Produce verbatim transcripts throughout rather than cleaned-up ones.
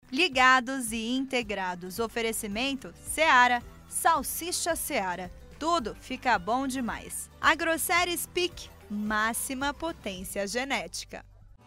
Ligados e integrados. Oferecimento Seara, Salsicha Seara. Tudo fica bom demais. Agrosérie Speak, máxima potência genética.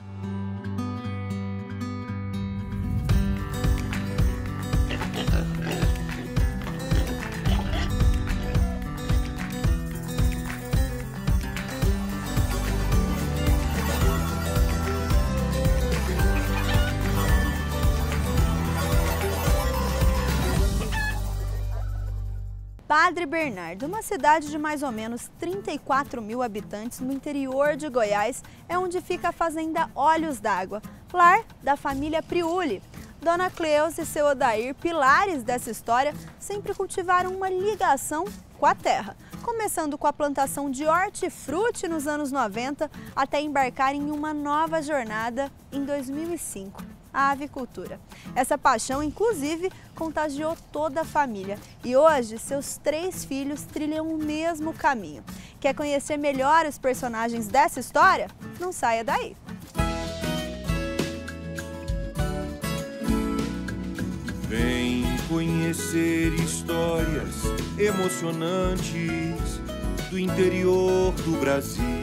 Padre Bernardo, uma cidade de mais ou menos trinta e quatro mil habitantes no interior de Goiás, é onde fica a fazenda Olhos d'Água, lar da família Priuli. Dona Cleusa e seu Odair, pilares dessa história, sempre cultivaram uma ligação com a terra, começando com a plantação de hortifruti nos anos noventa, até embarcar em uma nova jornada em dois mil e cinco. A avicultura. Essa paixão, inclusive, contagiou toda a família e hoje seus três filhos trilham o mesmo caminho. Quer conhecer melhor os personagens dessa história? Não saia daí! Vem conhecer histórias emocionantes do interior do Brasil.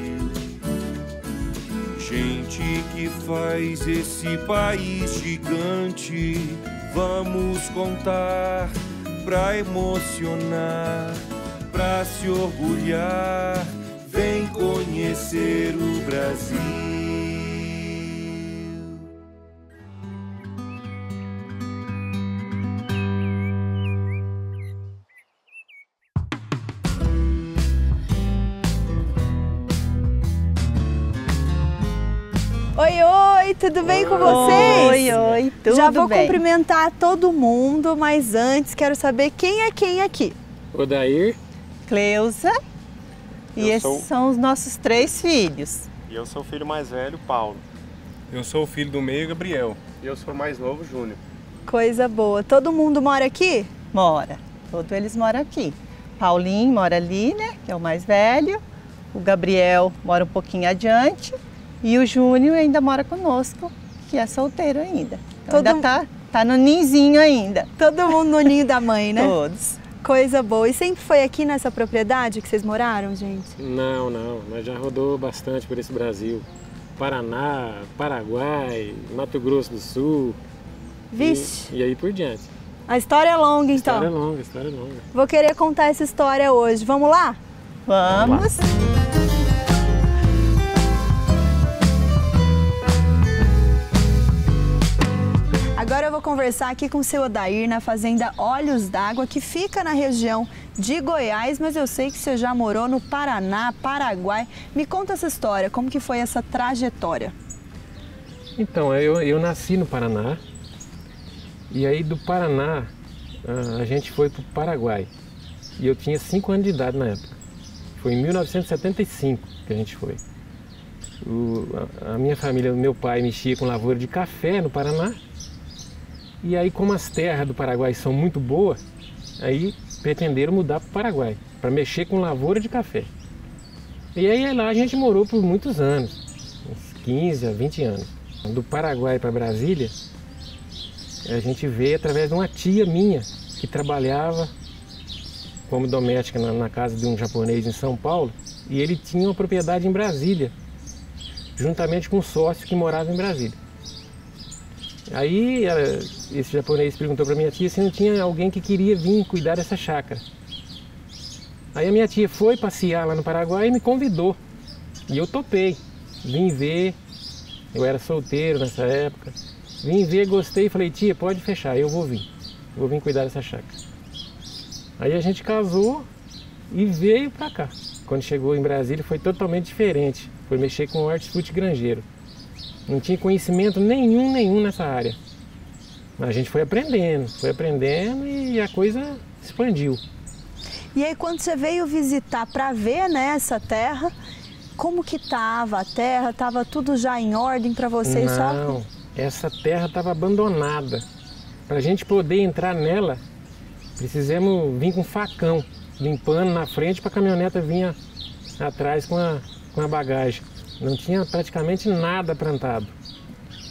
Gente que faz esse país gigante, vamos contar pra emocionar, pra se orgulhar. Vem conhecer o Brasil. Oi, oi, tudo bem com vocês? Oi, oi, tudo bem. Já vou bem. Cumprimentar todo mundo, mas antes quero saber quem é quem aqui. Odair, Cleusa, e Eu esses sou- são os nossos três filhos. E eu sou o filho mais velho, Paulo. Eu sou o filho do meio, Gabriel. E eu sou o mais novo, Júnior. Coisa boa. Todo mundo mora aqui? Mora, todos eles moram aqui. Paulinho mora ali, né, que é o mais velho. O Gabriel mora um pouquinho adiante. E o Júnior ainda mora conosco, que é solteiro ainda. Então Todo- ainda tá, tá no ninzinho ainda. Todo mundo no ninho da mãe, né? Todos. Coisa boa. E sempre foi aqui nessa propriedade que vocês moraram, gente? não, não, nós já rodou bastante por esse Brasil. Paraná, Paraguai, Mato Grosso do Sul. Vixe, E, e aí por diante. a história é longa então. História longa, história longa. Vou querer contar essa história hoje. Vamos lá? Vamos. Agora eu vou conversar aqui com o seu Odair na fazenda Olhos d'Água, que fica na região de Goiás, mas eu sei que você já morou no Paraná, Paraguai. Me conta essa história, como que foi essa trajetória? Então, eu, eu nasci no Paraná. E aí do Paraná a, a gente foi para o Paraguai. E eu tinha cinco anos de idade na época. Foi em mil novecentos e setenta e cinco que a gente foi. O, a, a minha família, o meu pai mexia com lavoura de café no Paraná. E aí, como as terras do Paraguai são muito boas, aí pretenderam mudar para o Paraguai, para mexer com lavoura de café. E aí lá a gente morou por muitos anos, uns quinze a vinte anos. Do Paraguai para Brasília, a gente veio através de uma tia minha, que trabalhava como doméstica na, na casa de um japonês em São Paulo, e ele tinha uma propriedade em Brasília, juntamente com um sócio que morava em Brasília. Aí ela, esse japonês perguntou para minha tia se não tinha alguém que queria vir cuidar dessa chácara. Aí a minha tia foi passear lá no Paraguai e me convidou. E eu topei, vim ver, eu era solteiro nessa época. Vim ver, gostei e falei, tia, pode fechar, eu vou vir. Vou vir cuidar dessa chácara. Aí a gente casou e veio para cá. Quando chegou em Brasília foi totalmente diferente. Foi mexer com hortifruti granjeiro. Não tinha conhecimento nenhum, nenhum nessa área. Mas a gente foi aprendendo, foi aprendendo e a coisa expandiu. E aí quando você veio visitar para ver, né, essa terra, como que tava a terra? Tava tudo já em ordem para vocês? Não, só... essa terra estava abandonada. Para a gente poder entrar nela, precisamos vir com facão, limpando na frente para a caminhoneta vir atrás com a, com a bagagem. Não tinha praticamente nada plantado.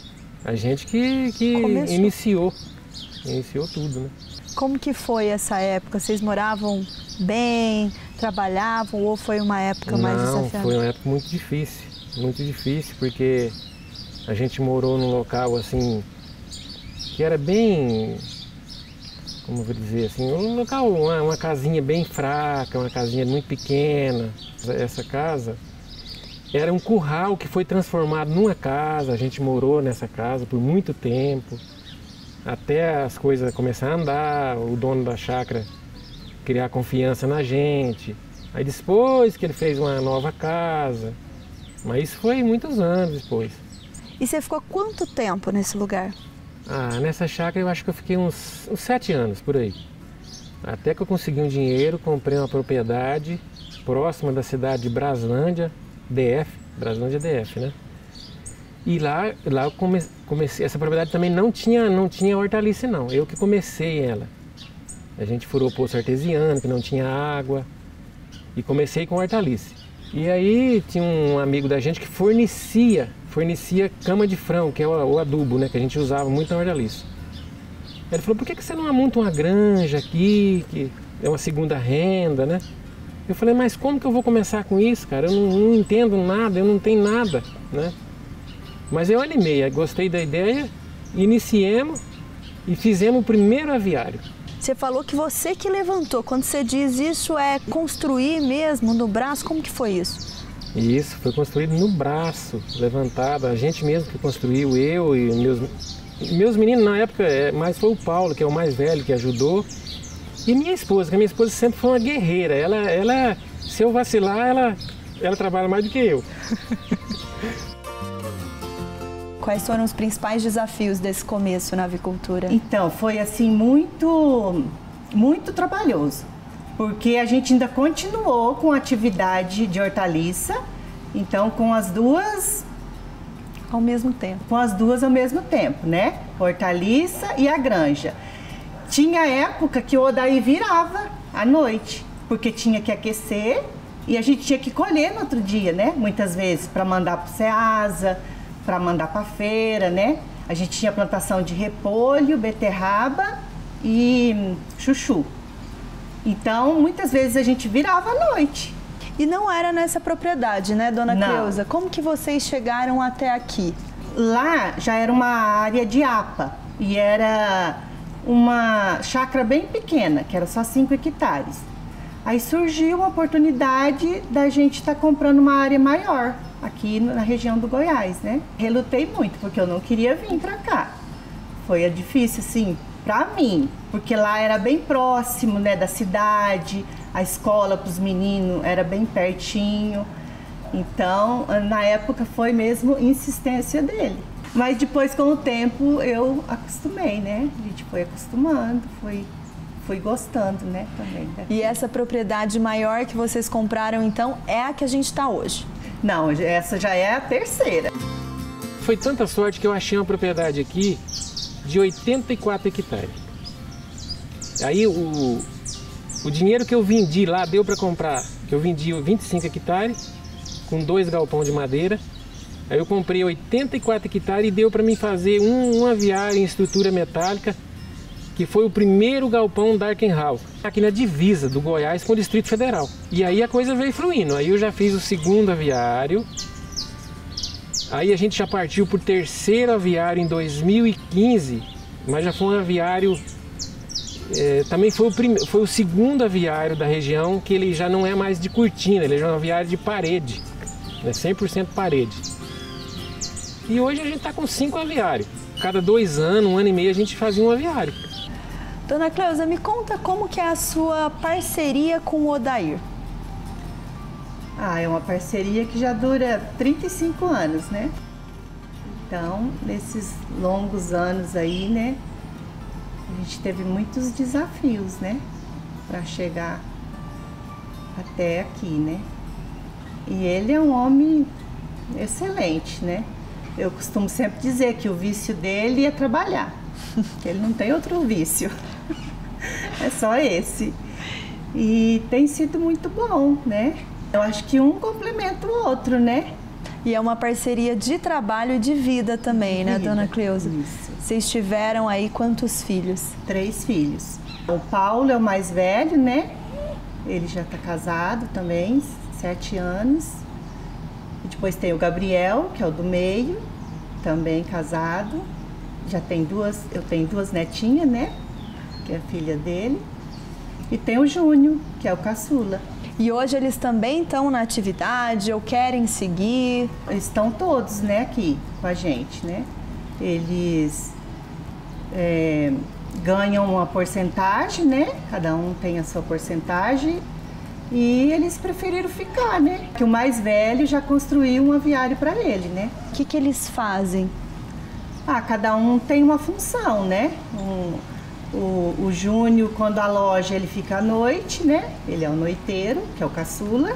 A gente que, que iniciou, iniciou tudo, né? Como que foi essa época? Vocês moravam bem, trabalhavam ou foi uma época mais desafiadora? Não, foi uma época muito difícil, muito difícil, porque a gente morou num local assim, que era bem, como eu vou dizer assim, um local, uma, uma casinha bem fraca, uma casinha muito pequena. Essa casa era um curral que foi transformado numa casa, a gente morou nessa casa por muito tempo. Até as coisas começarem a andar, o dono da chácara criar confiança na gente. Aí depois que ele fez uma nova casa, mas isso foi muitos anos depois. E você ficou quanto tempo nesse lugar? Ah, nessa chácara eu acho que eu fiquei uns, uns sete anos por aí. Até que eu consegui um dinheiro, comprei uma propriedade próxima da cidade de Braslândia, D F, Braslândia D F, né? E lá, lá eu come, comecei, essa propriedade também não tinha, não tinha hortaliça não, eu que comecei ela. A gente furou poço artesiano, que não tinha água, e comecei com hortaliça. E aí tinha um amigo da gente que fornecia, fornecia cama de frango, que é o, o adubo, né, que a gente usava muito na hortaliça. Ele falou, por que, que você não monta uma granja aqui, que é uma segunda renda, né? Eu falei, mas como que eu vou começar com isso, cara? Eu não, não entendo nada, eu não tenho nada, né? Mas eu animei, gostei da ideia, iniciemos e fizemos o primeiro aviário. Você falou que você que levantou. Quando você diz isso, é construir mesmo no braço? Como que foi isso? Isso, foi construído no braço, levantado. A gente mesmo que construiu, eu e meus, meus meninos na época, mas foi o Paulo, que é o mais velho, que ajudou. E minha esposa, que a minha esposa sempre foi uma guerreira. Ela, ela se eu vacilar, ela, ela trabalha mais do que eu. Quais foram os principais desafios desse começo na avicultura? Então, foi assim muito, muito trabalhoso, porque a gente ainda continuou com a atividade de hortaliça, então com as duas ao mesmo tempo. Com as duas ao mesmo tempo, né? Hortaliça e a granja. Tinha época que o Odair virava à noite, porque tinha que aquecer e a gente tinha que colher no outro dia, né? Muitas vezes para mandar para o Ceasa, para mandar para a feira, né? A gente tinha plantação de repolho, beterraba e chuchu. Então, muitas vezes a gente virava à noite. E não era nessa propriedade, né, dona Não. Cleusa? Como que vocês chegaram até aqui? Lá já era uma área de APA e era uma chácara bem pequena, que era só cinco hectares. Aí surgiu a oportunidade da gente estar tá comprando uma área maior aqui na região do Goiás, né? Relutei muito, porque eu não queria vir para cá. Foi difícil, assim, para mim, porque lá era bem próximo, né, da cidade, a escola para os meninos era bem pertinho. Então, na época foi mesmo insistência dele. Mas depois, com o tempo, eu acostumei, né? A gente foi acostumando, foi, foi gostando, né, também. Né? E essa propriedade maior que vocês compraram, então, é a que a gente está hoje? Não, essa já é a terceira. Foi tanta sorte que eu achei uma propriedade aqui de oitenta e quatro hectares. Aí o, o dinheiro que eu vendi lá deu para comprar, que eu vendi vinte e cinco hectares, com dois galpões de madeira. Aí eu comprei oitenta e quatro hectares e deu para mim fazer um, um aviário em estrutura metálica, que foi o primeiro galpão da Arkenhal, aqui na divisa do Goiás com o Distrito Federal. E aí a coisa veio fluindo, aí eu já fiz o segundo aviário, aí a gente já partiu para o terceiro aviário em dois mil e quinze, mas já foi um aviário, é, também foi o, prime... foi o segundo aviário da região, que ele já não é mais de cortina, ele é um aviário de parede, né, cem por cento parede. E hoje a gente está com cinco aviários, cada dois anos, um ano e meio a gente fazia um aviário. Dona Cleusa, me conta como que é a sua parceria com o Odair. Ah, é uma parceria que já dura trinta e cinco anos, né? Então, nesses longos anos aí, né? A gente teve muitos desafios, né? Para chegar até aqui, né? E ele é um homem excelente, né? Eu costumo sempre dizer que o vício dele é trabalhar, que ele não tem outro vício, é só esse. E tem sido muito bom, né? Eu acho que um complementa o outro, né? E é uma parceria de trabalho e de vida também, né, Vida. dona Cleusa? Isso. Vocês tiveram aí quantos filhos? Três filhos. O Paulo é o mais velho, né? Ele já está casado também, sete anos. E depois tem o Gabriel, que é o do meio, também casado. Já tem duas, eu tenho duas netinhas, né? Que é a filha dele. E tem o Júnior, que é o caçula. E hoje eles também estão na atividade ou querem seguir? Eles estão todos, né, aqui com a gente, né? Eles é, ganham uma porcentagem, né? Cada um tem a sua porcentagem. E eles preferiram ficar, né? Que o mais velho já construiu um aviário para ele, né? O que, que eles fazem? Ah, cada um tem uma função, né? Um, o, o Júnior, quando a loja, ele fica à noite, né? Ele é o noiteiro, que é o caçula.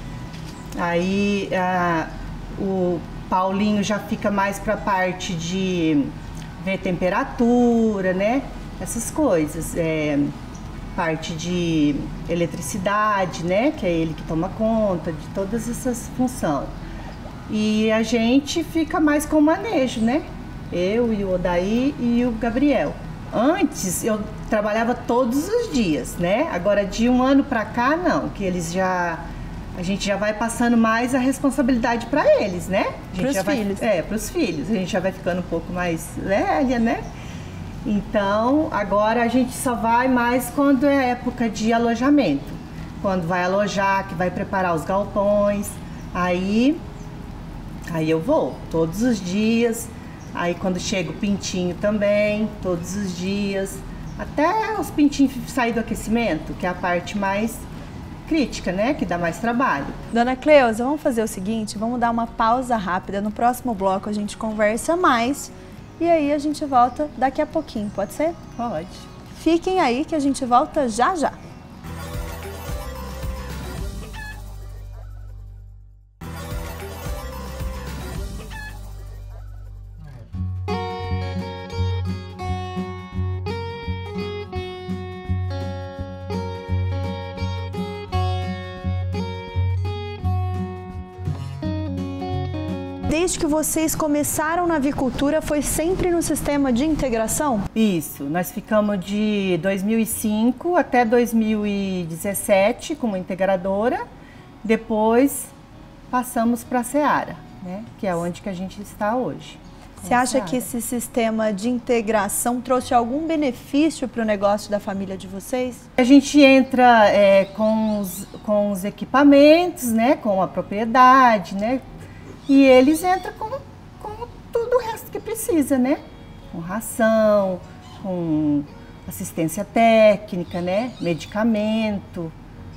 Aí a, o Paulinho já fica mais para a parte de ver temperatura, né? Essas coisas. É, parte de eletricidade, né? Que é ele que toma conta de todas essas funções. E a gente fica mais com o manejo, né? Eu e o Odaí e o Gabriel. Antes eu trabalhava todos os dias, né? Agora de um ano para cá não, que eles já a gente já vai passando mais a responsabilidade para eles, né? Para os filhos. Vai, é, para os filhos. A gente já vai ficando um pouco mais velha, né? Então agora a gente só vai mais quando é época de alojamento, quando vai alojar, que vai preparar os galpões, aí aí eu vou todos os dias. Aí quando chega o pintinho também, todos os dias, até os pintinhos saírem do aquecimento, que é a parte mais crítica, né? Que dá mais trabalho. Dona Cleusa, vamos fazer o seguinte, vamos dar uma pausa rápida. No próximo bloco a gente conversa mais e aí a gente volta daqui a pouquinho, pode ser? Pode. Fiquem aí que a gente volta já já. Desde que vocês começaram na avicultura, foi sempre no sistema de integração? Isso, nós ficamos de dois mil e cinco até dois mil e dezessete como integradora, depois passamos para a Seara, né? Que é onde que a gente está hoje. Você acha que esse sistema de integração trouxe algum benefício para o negócio da família de vocês? A gente entra é, com, os, com os equipamentos, né? Com a propriedade, né? E eles entram com, com tudo o resto que precisa, né? Com ração, com assistência técnica, né? Medicamento.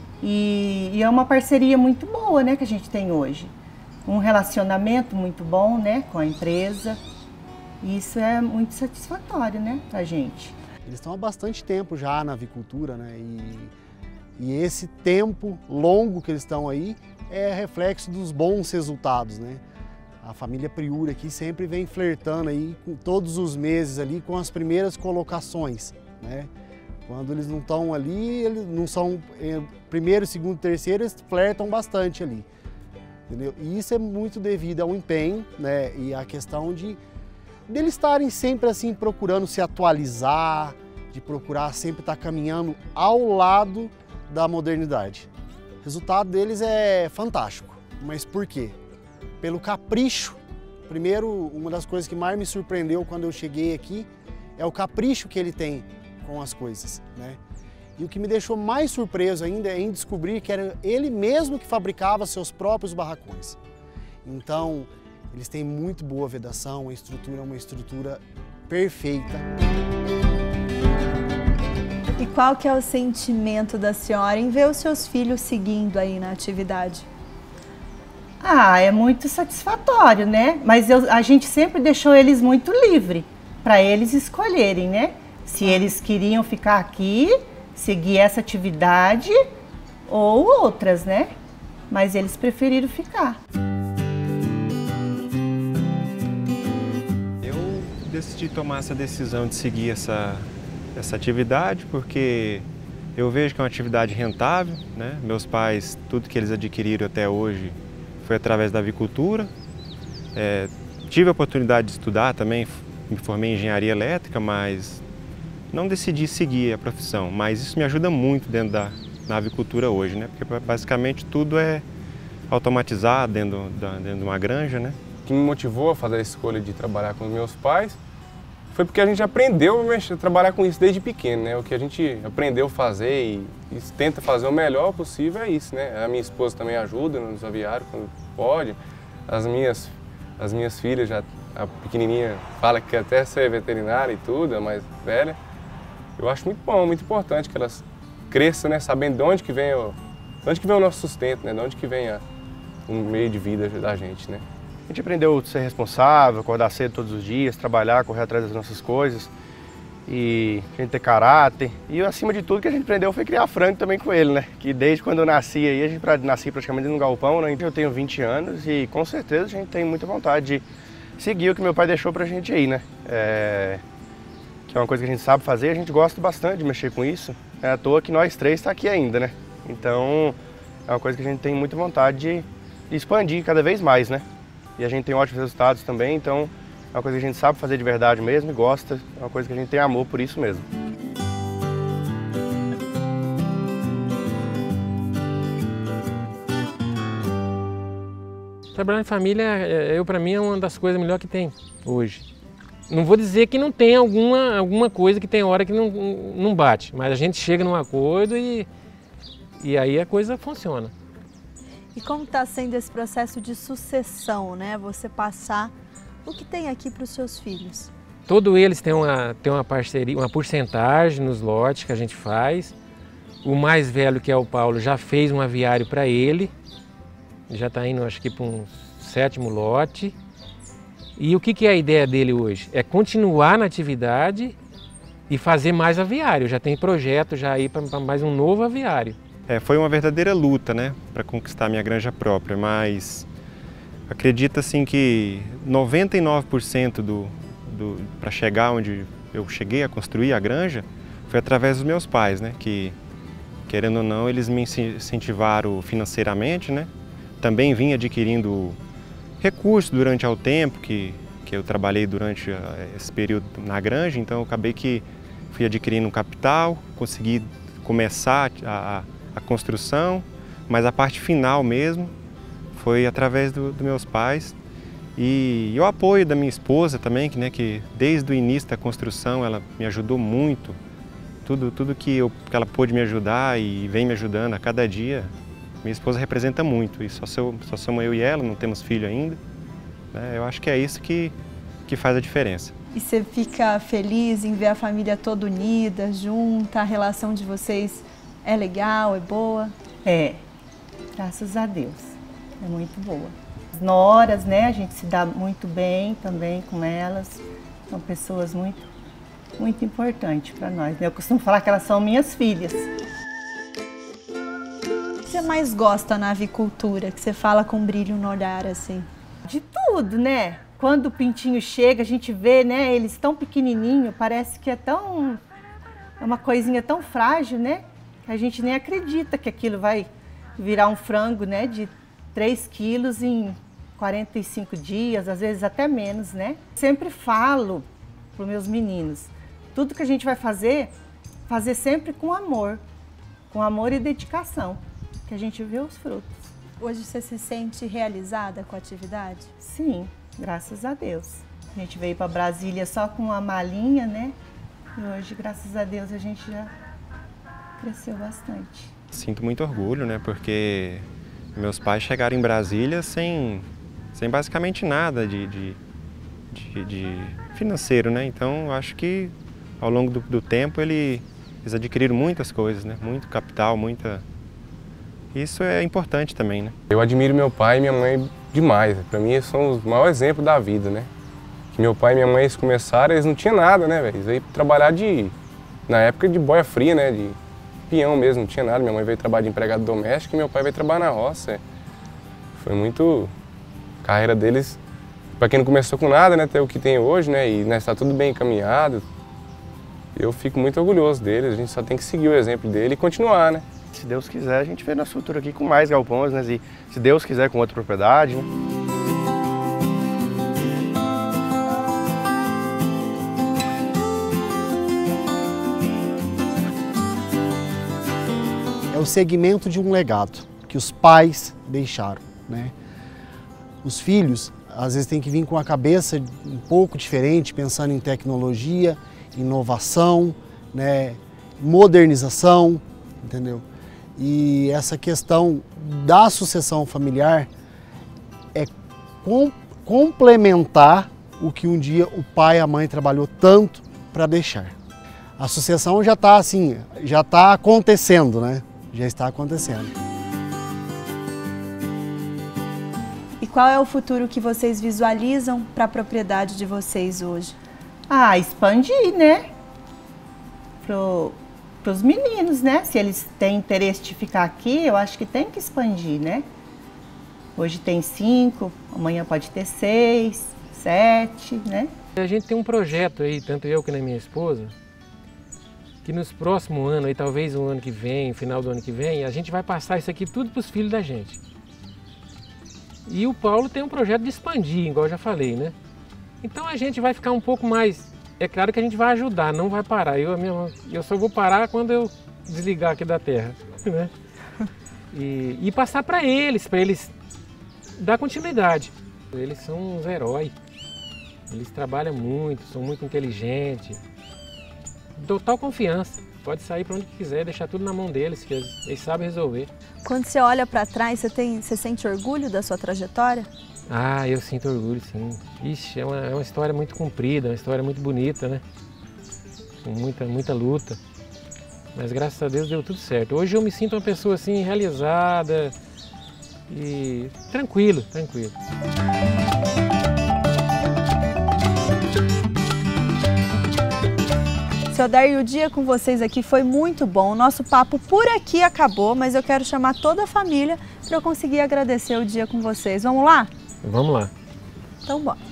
E, e é uma parceria muito boa, né? Que a gente tem hoje. Um relacionamento muito bom, né? Com a empresa. E isso é muito satisfatório, né? Pra gente. Eles estão há bastante tempo já na avicultura, né? E, e esse tempo longo que eles estão aí é reflexo dos bons resultados, né? A família Priuri aqui sempre vem flertando aí com, todos os meses ali com as primeiras colocações, né? Quando eles não estão ali, eles não são é, primeiro, segundo, terceiro, eles flertam bastante ali, entendeu? E isso é muito devido ao empenho, né? E à questão de deles estarem sempre assim procurando se atualizar, de procurar sempre estar caminhando ao lado da modernidade. O resultado deles é fantástico, mas por quê? Pelo capricho. Primeiro, uma das coisas que mais me surpreendeu quando eu cheguei aqui é o capricho que ele tem com as coisas, né? E o que me deixou mais surpreso ainda é em descobrir que era ele mesmo que fabricava seus próprios barracões. Então, eles têm muito boa vedação, a estrutura é uma estrutura perfeita. E qual que é o sentimento da senhora em ver os seus filhos seguindo aí na atividade? Ah, é muito satisfatório, né? Mas eu, a gente sempre deixou eles muito livre para eles escolherem, né? Se eles queriam ficar aqui, seguir essa atividade ou outras, né? Mas eles preferiram ficar. Eu decidi tomar essa decisão de seguir essa, essa atividade porque eu vejo que é uma atividade rentável, né? Meus pais, tudo que eles adquiriram até hoje foi através da avicultura É, tive a oportunidade de estudar também, me formei em engenharia elétrica, mas não decidi seguir a profissão. Mas isso me ajuda muito dentro da, da avicultura hoje, né? Porque basicamente tudo é automatizado dentro, da, dentro de uma granja, né? O que me motivou a fazer a escolha de trabalhar com os meus pais foi porque a gente aprendeu a trabalhar com isso desde pequeno, né? O que a gente aprendeu a fazer e, e tenta fazer o melhor possível é isso, né? A minha esposa também ajuda nos aviários quando pode. As minhas, as minhas filhas, já, a pequenininha fala que quer até ser veterinária e tudo, a mais velha. Eu acho muito bom, muito importante que elas cresçam, né? Sabendo de onde que vem o, de onde que vem o nosso sustento, né? De onde que vem a, o meio de vida da gente, né? A gente aprendeu a ser responsável, acordar cedo todos os dias, trabalhar, correr atrás das nossas coisas e a gente ter caráter. E acima de tudo que a gente aprendeu foi criar frango também com ele, né? Que desde quando eu nasci aí, a gente nasci praticamente no galpão, né? Eu tenho vinte anos e com certeza a gente tem muita vontade de seguir o que meu pai deixou pra gente aí, né? É... Que é uma coisa que a gente sabe fazer, a gente gosta bastante de mexer com isso. É à toa que nós três tá aqui ainda, né? Então é uma coisa que a gente tem muita vontade de expandir cada vez mais, né? E a gente tem ótimos resultados também, então é uma coisa que a gente sabe fazer de verdade mesmo e gosta, é uma coisa que a gente tem amor por isso mesmo. Trabalhar em família, eu para mim é uma das coisas melhores que tem hoje. Não vou dizer que não tem alguma, alguma coisa que tem hora que não, não bate, mas a gente chega num acordo e, e aí a coisa funciona. E como está sendo esse processo de sucessão, né? Você passar o que tem aqui para os seus filhos? Todos eles têm uma, têm uma parceria, uma porcentagem nos lotes que a gente faz. O mais velho, que é o Paulo, já fez um aviário para ele. Já está indo, acho que, para um sétimo lote. E o que, que é a ideia dele hoje? É continuar na atividade e fazer mais aviário. Já tem projeto já aí para mais um novo aviário. É, foi uma verdadeira luta, né, para conquistar minha granja própria, mas acredito assim que noventa e nove por cento do, do para chegar onde eu cheguei a construir a granja foi através dos meus pais, né, que querendo ou não eles me incentivaram financeiramente, né. Também vim adquirindo recursos durante o tempo que que eu trabalhei durante esse período na granja, então eu acabei que fui adquirindo um capital, consegui começar a, a a construção, mas a parte final mesmo foi através dos do meus pais e, e o apoio da minha esposa também, que, né, que desde o início da construção ela me ajudou muito, tudo, tudo que, eu, que ela pôde me ajudar e vem me ajudando a cada dia, minha esposa representa muito, e só, sou, só somos eu e ela, não temos filho ainda, né, eu acho que é isso que, que faz a diferença. E você fica feliz em ver a família toda unida, junta, a relação de vocês é legal, é boa? É, graças a Deus, é muito boa. As noras, né, a gente se dá muito bem também com elas, são pessoas muito, muito importantes para nós, né? Eu costumo falar que elas são minhas filhas. O que você mais gosta na avicultura, que você fala com brilho no olhar, assim? De tudo, né? Quando o pintinho chega, a gente vê, né, eles tão pequenininho, parece que é tão, é uma coisinha tão frágil, né? A gente nem acredita que aquilo vai virar um frango, né, de três quilos em quarenta e cinco dias, às vezes até menos, né? Sempre falo para os meus meninos, tudo que a gente vai fazer, fazer sempre com amor, com amor e dedicação, que a gente vê os frutos. Hoje você se sente realizada com a atividade? Sim, graças a Deus. A gente veio para Brasília só com uma malinha, né? E hoje, graças a Deus, a gente já cresceu bastante. Sinto muito orgulho, né? Porque meus pais chegaram em Brasília sem, sem basicamente nada de, de, de, de financeiro, né? Então, eu acho que ao longo do, do tempo ele, eles adquiriram muitas coisas, né? Muito capital, muita... Isso é importante também, né? Eu admiro meu pai e minha mãe demais. Para mim, eles são os maiores exemplos da vida, né? Que meu pai e minha mãe, eles começaram, eles não tinham nada, né, velho? Eles veio trabalhar de... Na época de boia fria, né? De peão mesmo, não tinha nada. Minha mãe veio trabalhar de empregado doméstico e meu pai veio trabalhar na roça. Foi muito... A carreira deles, para quem não começou com nada, né? Ter o que tem hoje, né? E né, está tudo bem encaminhado. Eu fico muito orgulhoso deles. A gente só tem que seguir o exemplo dele e continuar, né? Se Deus quiser, a gente vê nosso futuro aqui com mais galpões, né? E se Deus quiser, com outra propriedade, né? o segmento de um legado que os pais deixaram, né? Os filhos, às vezes, têm que vir com a cabeça um pouco diferente, pensando em tecnologia, inovação, né? Modernização, entendeu? E essa questão da sucessão familiar é com, complementar o que um dia o pai e a mãe trabalhou tanto para deixar. A sucessão já está assim, já está acontecendo, né? Já está acontecendo. E qual é o futuro que vocês visualizam para a propriedade de vocês hoje? Ah, expandir, né? Para os meninos, né? Se eles têm interesse de ficar aqui, eu acho que tem que expandir, né? Hoje tem cinco, amanhã pode ter seis, sete, né? A gente tem um projeto aí, tanto eu que nem minha esposa, que nos próximos anos, aí, talvez o ano que vem, final do ano que vem, a gente vai passar isso aqui tudo para os filhos da gente. E o Paulo tem um projeto de expandir, igual eu já falei, né? Então a gente vai ficar um pouco mais... É claro que a gente vai ajudar, não vai parar. Eu, mesmo, eu só vou parar quando eu desligar aqui da terra, né? E, e passar para eles, para eles dar continuidade. Eles são uns heróis. Eles trabalham muito, são muito inteligentes. Total confiança. Pode sair para onde quiser, deixar tudo na mão deles, que eles, eles sabem resolver. Quando você olha para trás, você, tem, você sente orgulho da sua trajetória? Ah, eu sinto orgulho, sim. Ixi, é uma, é uma história muito comprida, uma história muito bonita, né? Com muita, muita luta. Mas graças a Deus deu tudo certo. Hoje eu me sinto uma pessoa assim, realizada e tranquilo, tranquilo. Seu Odair, o dia com vocês aqui foi muito bom. O nosso papo por aqui acabou, mas eu quero chamar toda a família para eu conseguir agradecer o dia com vocês. Vamos lá? Vamos lá. Então, bora.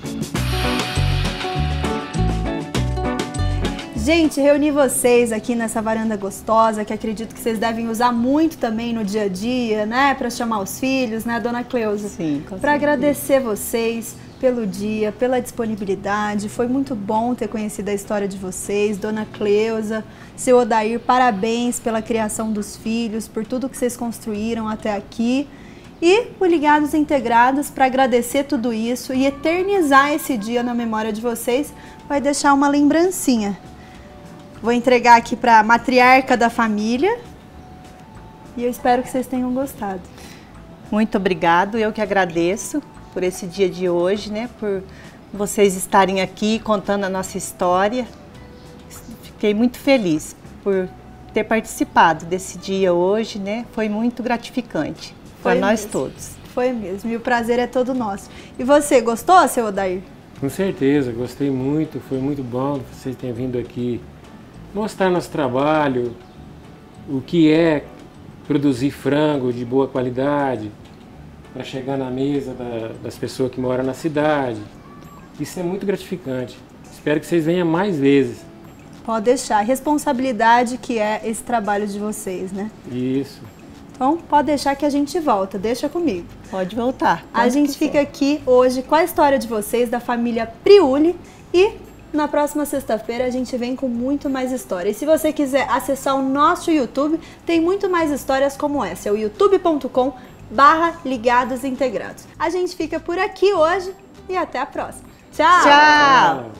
Gente, reuni vocês aqui nessa varanda gostosa, que acredito que vocês devem usar muito também no dia a dia, né? Para chamar os filhos, né, Dona Cleusa? Sim, com certeza. Para agradecer vocês pelo dia, pela disponibilidade. Foi muito bom ter conhecido a história de vocês, Dona Cleusa, seu Odair, parabéns pela criação dos filhos, por tudo que vocês construíram até aqui. E o Ligados Integrados, para agradecer tudo isso e eternizar esse dia na memória de vocês, vai deixar uma lembrancinha. Vou entregar aqui para a matriarca da família e eu espero que vocês tenham gostado. Muito obrigado, eu que agradeço por esse dia de hoje, né? Por vocês estarem aqui contando a nossa história. Fiquei muito feliz por ter participado desse dia hoje, né? Foi muito gratificante para nós todos. Foi mesmo, e o prazer é todo nosso. E você, gostou, seu Odair? Com certeza, gostei muito, foi muito bom que vocês tenham vindo aqui mostrar nosso trabalho, o que é produzir frango de boa qualidade, para chegar na mesa da, das pessoas que moram na cidade. Isso é muito gratificante. Espero que vocês venham mais vezes. Pode deixar. Responsabilidade que é esse trabalho de vocês, né? Isso. Então, pode deixar que a gente volta. Deixa comigo. Pode voltar. A gente fica aqui hoje com a história de vocês, da família Priuli. E na próxima sexta-feira a gente vem com muito mais história. E se você quiser acessar o nosso YouTube, tem muito mais histórias como essa. É o youtube ponto com barra Ligados Integrados. A gente fica por aqui hoje e até a próxima. Tchau! Tchau!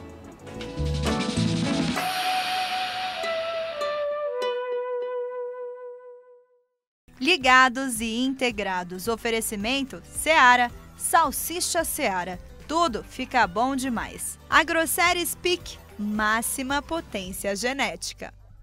Ligados e Integrados. Oferecimento Seara, Salsicha Seara. Tudo fica bom demais. Agroséries P I C, máxima potência genética.